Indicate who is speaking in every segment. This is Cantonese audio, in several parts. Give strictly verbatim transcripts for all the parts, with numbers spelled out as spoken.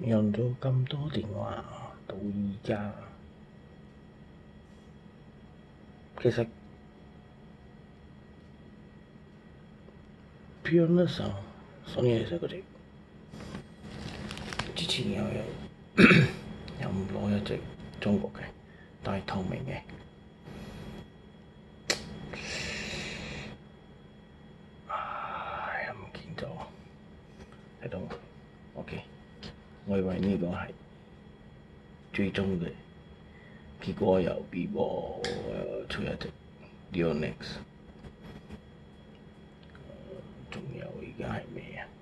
Speaker 1: 用咗咁多電話到而家，其實 Pure 上 Sony Ericsson 嗰隻，之前又有又唔攞一隻中國嘅，但係透明嘅。唉，又唔見咗，睇到嗎 ？OK， 我以為呢個係最終嘅，結果又 vivo 出一隻 Neonex。仲有而家係咩啊？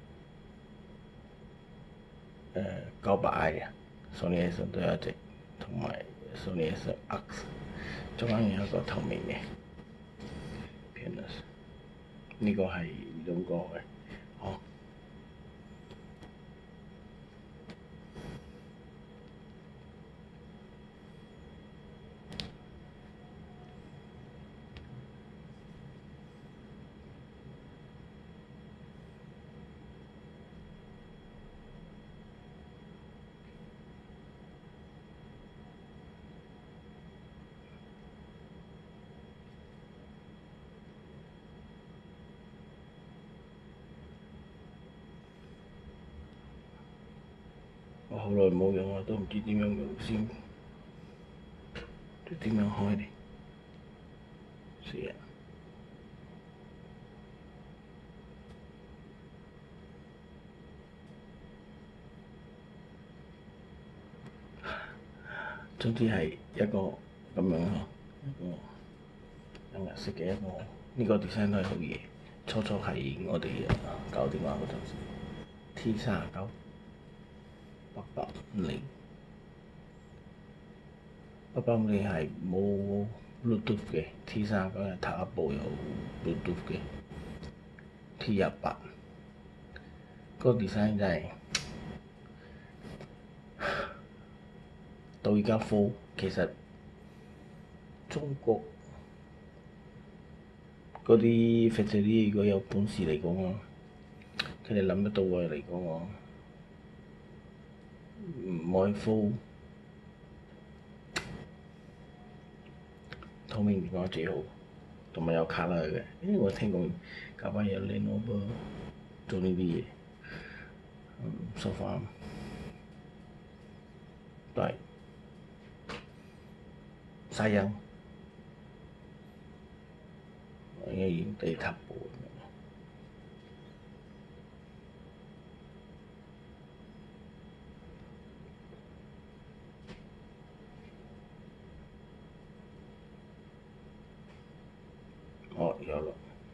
Speaker 1: 誒九百 I 啊 ，Sony Ericsson 都有一隻，同埋 Sony Ericsson X， 中間有一個透明嘅 Pure， 呢個係兩個嘅，好。我好耐冇用，我都唔知點樣用先，都點樣開呢？死人！總之係一個咁樣咯，一個有顏色嘅一個，呢、這個 design 都係好嘢。初初係我哋搞電話嗰陣時 ，T 三十九。八百五零，八百五零係冇 Bluetooth 嘅 ，T 三十九係頭一部有 Bluetooth 嘅 ，T 一百，嗰個 design 真係到而家 full， 其實中國嗰啲 factory 如果有本事嚟講啊，佢哋諗得到嘅嚟講啊。唔可以 full 透明電話最好，同埋有卡啦嘅。因為我聽講近排有 Lenovo 做呢啲嘢，嗯，so far 都係嘥人，我應該已經第塔步。哦，有了。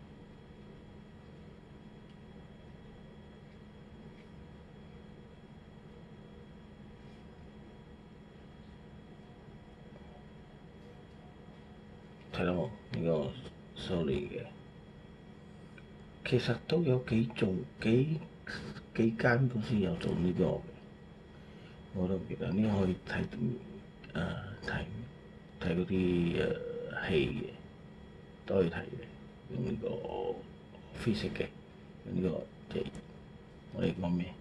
Speaker 1: 睇到冇？呢個 Sony 嘅，其實都有幾種幾幾間公司有做呢個嘅，我都唔記得。呢個可以睇誒睇睇嗰啲誒戲嘅。都可以睇嘅，用呢個灰色嘅，用呢個即係我哋講咩？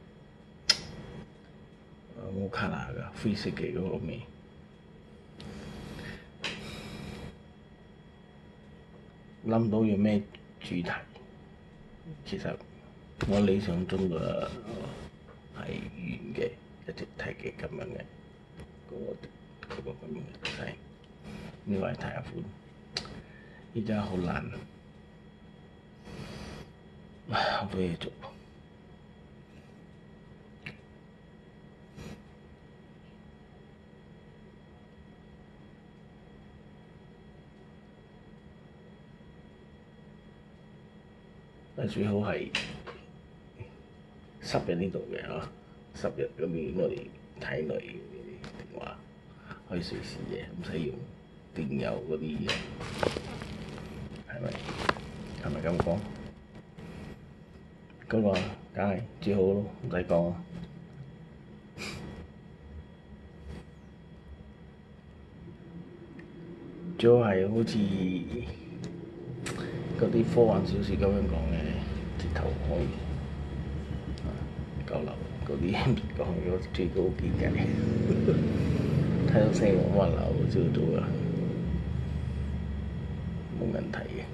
Speaker 1: 冇卡啦㗎，灰色嘅嗰個咩？諗唔到有咩主題，其實我理想中嘅係圓嘅一直睇嘅咁樣嘅嗰個嗰個咁樣嘅係，呢個係睇下款。而家好難，好多嘢做。但最好係十日呢度嘅嚇，十日嗰邊我哋體內嘅電話可以隨時嘅，唔使用電郵嗰啲嘢。係咪？係咪咁講？咁話梗係最好咯，唔使講。最好係好似嗰啲科幻小説咁樣講嘅，直頭可以九流。 嗰啲唔講咗最高幾計，睇到聲我話流就知道做啦，冇問題嘅。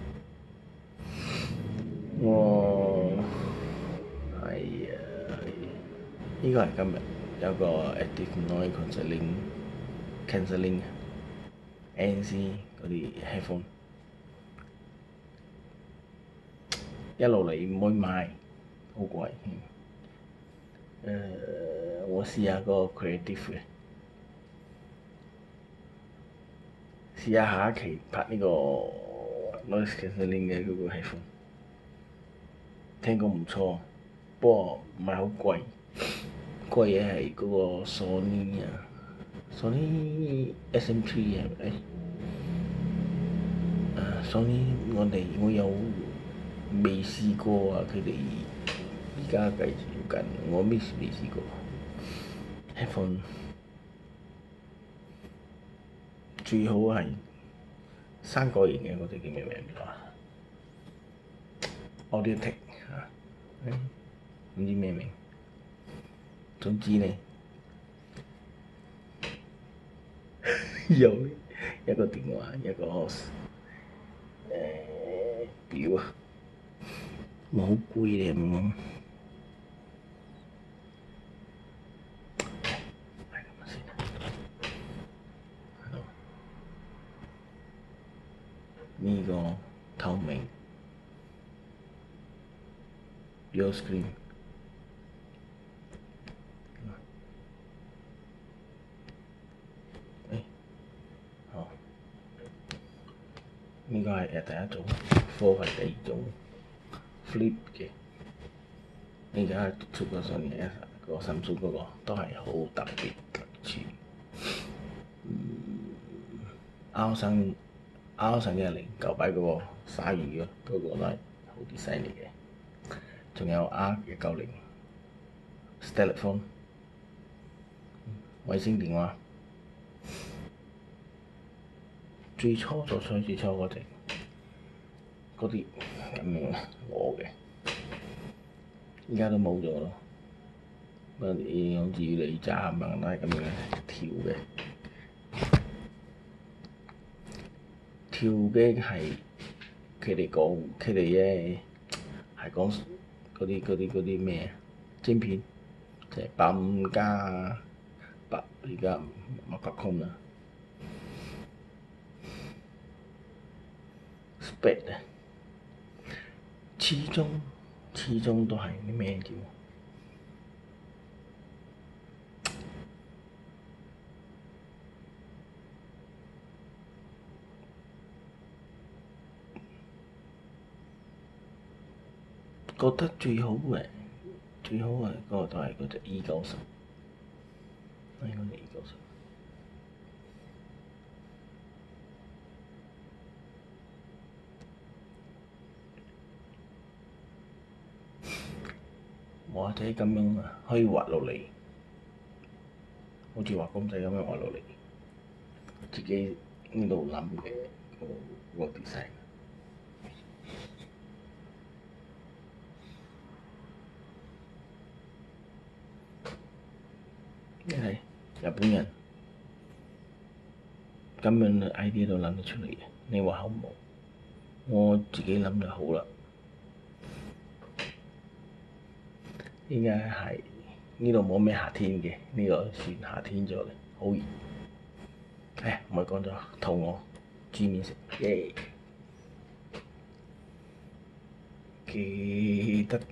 Speaker 1: 我係啊，呢個係今日有個 active noise cancelling cancelling A N C 嗰啲 headphone， 一路嚟唔可以買，好貴。誒、呃，我試下個 creative 嘅，試下下一期拍呢個 noise cancelling 嘅嗰個 headphone， 聽講唔錯，不過唔係好貴，貴嘢係嗰個 Sony 啊 ，Sony S M 三係咪？誒 Sony 我哋我有未試過啊，佢哋而家介紹緊，我未未試過 headphone， 最好係三角形嘅嗰隻叫咩名啊 ？Audio-Tech 嚇，唔知咩名。總之呢，有一個電話，一個誒、呃、表啊，冇好攰嘅咁樣。呢個透明 Dual Screen， 誒好，呢個係誒第一種 ，Four 係第二種 Flip 嘅。而家出個上嘅個深水嗰個都係好特別特殊，嗯，拗上拗上一零舊擺嗰個鯊魚咯，嗰、那個都係好啲犀利嘅。仲有 R 一九零 Stellar Phone 衛星電話，最初做出最初嗰隻嗰啲咁樣攞嘅。而家都冇咗咯，嗰啲好似魚脷渣咁樣都係咁樣跳嘅，跳嘅係佢哋講，佢哋咧係講嗰啲嗰啲嗰啲咩啊晶片，就係八五加八而家乜八空啦 ，spec 啊，始終。始終都係啲咩叫？覺得最好嘅，最好嘅嗰個都係嗰隻 E 九十，係嗰隻 E 九十。或者咁樣啊，可以滑落嚟，好似畫公仔咁樣滑落嚟，自己呢度諗嘅個個 design。你睇日本人咁樣嘅 idea 都諗得出嚟嘅，你話好唔好？我自己諗就好啦。應該係呢度冇咩夏天嘅，呢、這個算夏天咗嘅，好熱。唉，唔係講咗，肚餓，煮麵食，耶！記得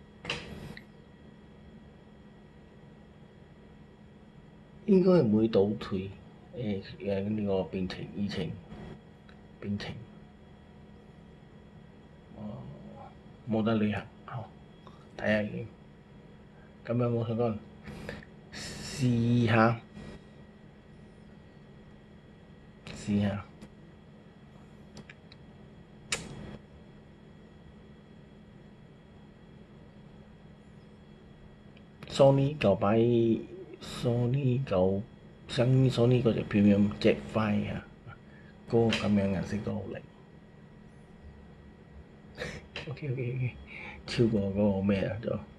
Speaker 1: 應該唔會倒退，誒誒呢個病情疫情病情，哦冇得旅行，好睇下先。咁樣我想講，試下試下 Sony 舊擺 Sony 舊新 Sony 嗰隻 Premium Jet Five 啊，嗰個咁樣顏色都好靚。OK OK OK，超過嗰個咩啊就〜